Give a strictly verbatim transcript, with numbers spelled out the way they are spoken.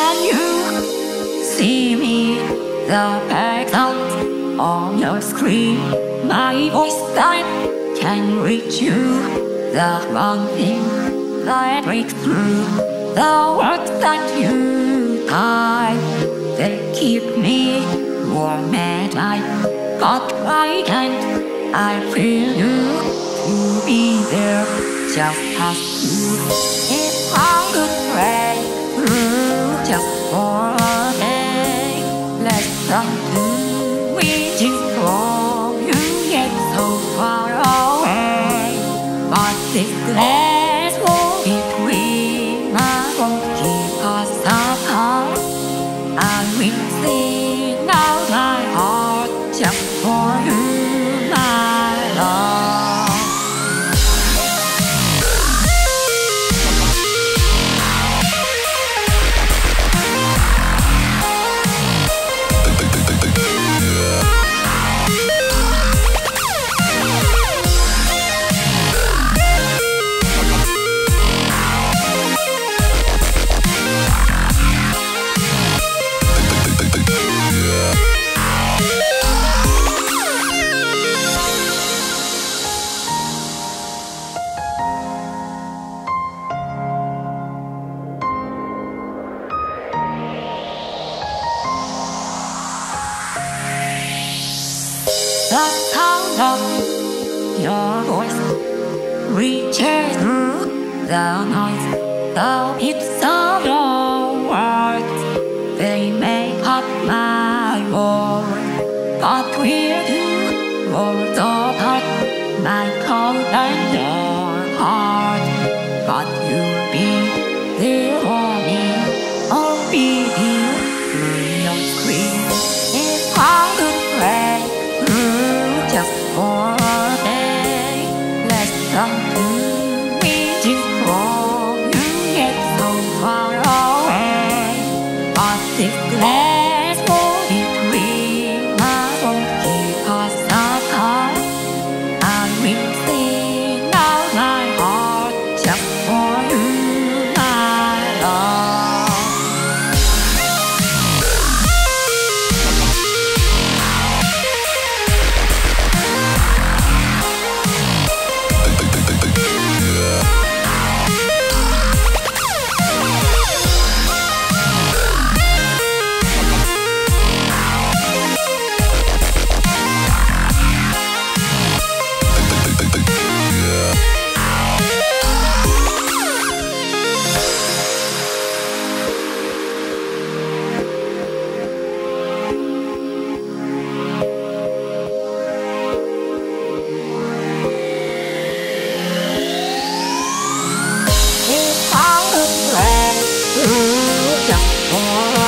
Can you see me? The background on your screen. My voice that can reach you. The one thing that breaks through. The words that you type, they keep me warm at night. But why can't I feel you to be there just as you? If I could pray through just for a day, let's run to reaching for you get so far away. But this glass wall between us won't keep us apart. I will sing out my heart just for you, my love. The sound of your voice reaches through the noise. The beats of your words, they make up my world. But we're two worlds apart, my cold and your heart. But you'll be there for me, I'll be here through your screen. If I could pray just for a day, let's run to reaching for you get so far away. But this glass wall between us won't keep us apart. I will sing out my heart just for you, my love. Just for